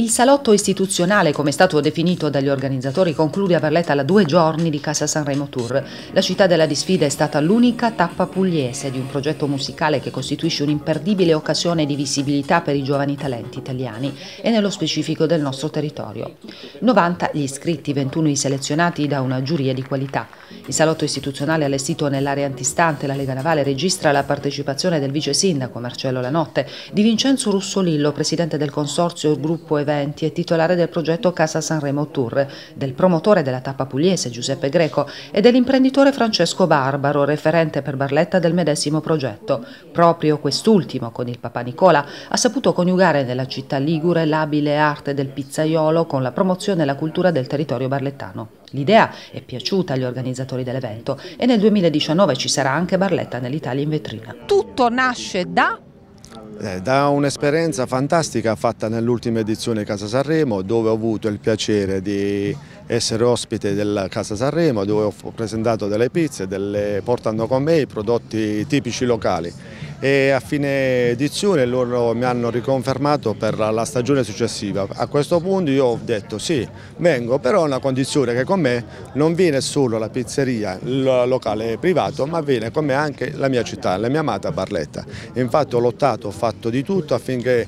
Il salotto istituzionale, come è stato definito dagli organizzatori, conclude a Barletta la 2 giorni di Casa Sanremo Tour. La città della disfida è stata l'unica tappa pugliese di un progetto musicale che costituisce un'imperdibile occasione di visibilità per i giovani talenti italiani e nello specifico del nostro territorio. 90 gli iscritti, 21 i selezionati da una giuria di qualità. Il salotto istituzionale allestito nell'area antistante la Lega Navale registra la partecipazione del vice sindaco Marcello Lanotte, di Vincenzo Russolillo, presidente del consorzio Gruppo Eventi e titolare del progetto Casa Sanremo Tour, del promotore della tappa pugliese Giuseppe Greco e dell'imprenditore Francesco Barbaro, referente per Barletta del medesimo progetto. Proprio quest'ultimo, con il papà Nicola, ha saputo coniugare nella città ligure l'abile arte del pizzaiolo con la promozione e la cultura del territorio barlettano. L'idea è piaciuta agli organizzatori dell'evento e nel 2019 ci sarà anche Barletta nell'Italia in vetrina. Tutto nasce da un'esperienza fantastica fatta nell'ultima edizione Casa Sanremo, dove ho avuto il piacere di essere ospite della Casa Sanremo, dove ho presentato delle pizze, portando con me i prodotti tipici locali. E a fine edizione loro mi hanno riconfermato per la stagione successiva. A questo punto io ho detto sì, vengo, però a una condizione che con me non viene solo la pizzeria, il locale privato, ma viene con me anche la mia città, la mia amata Barletta. Infatti ho lottato, ho fatto di tutto affinché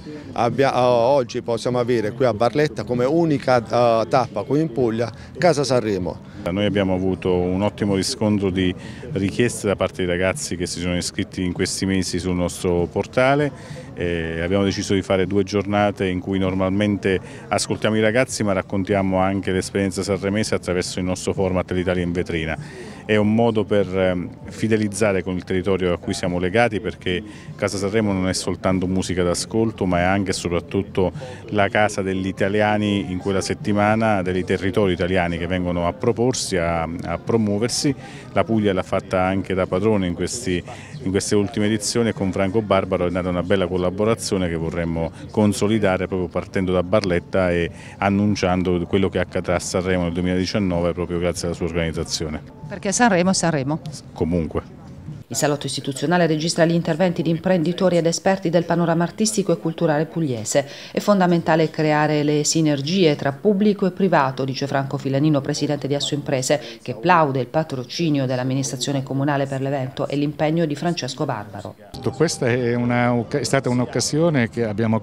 oggi possiamo avere qui a Barletta come unica tappa qui in Puglia Casa Sanremo. Noi abbiamo avuto un ottimo riscontro di richieste da parte dei ragazzi che si sono iscritti in questi mesi sul nostro portale. Abbiamo deciso di fare 2 giornate in cui normalmente ascoltiamo i ragazzi ma raccontiamo anche l'esperienza sanremese attraverso il nostro format l'Italia in vetrina. È un modo per fidelizzare con il territorio a cui siamo legati, perché Casa Sanremo non è soltanto musica d'ascolto ma è anche e soprattutto la casa degli italiani in quella settimana, dei territori italiani che vengono a proporsi, a promuoversi. La Puglia l'ha fatta anche da padrone in queste ultime edizioni e con Franco Barbaro è nata una bella collaborazione che vorremmo consolidare proprio partendo da Barletta e annunciando quello che accadrà a Sanremo nel 2019 proprio grazie alla sua organizzazione. Perché Sanremo è Sanremo. Comunque. Il salotto istituzionale registra gli interventi di imprenditori ed esperti del panorama artistico e culturale pugliese. È fondamentale creare le sinergie tra pubblico e privato, dice Franco Filanino, presidente di Assoimprese, che plaude il patrocinio dell'amministrazione comunale per l'evento e l'impegno di Francesco Barbaro. Questa è stata un'occasione che abbiamo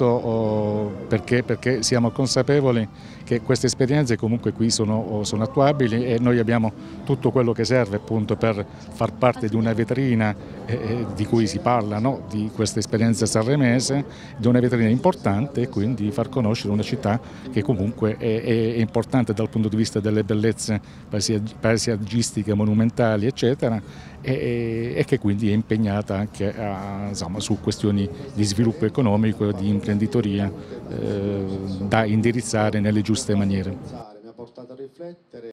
colto perché siamo consapevoli che queste esperienze comunque qui sono attuabili e noi abbiamo tutto quello che serve appunto per far parte di una vetrina di cui si parla, no? Di questa esperienza sanremese, di una vetrina importante e quindi far conoscere una città che comunque è importante dal punto di vista delle bellezze paesaggistiche, monumentali eccetera e che quindi è impegnata anche su questioni di sviluppo economico e di imprenditoria da indirizzare nelle giuste maniere.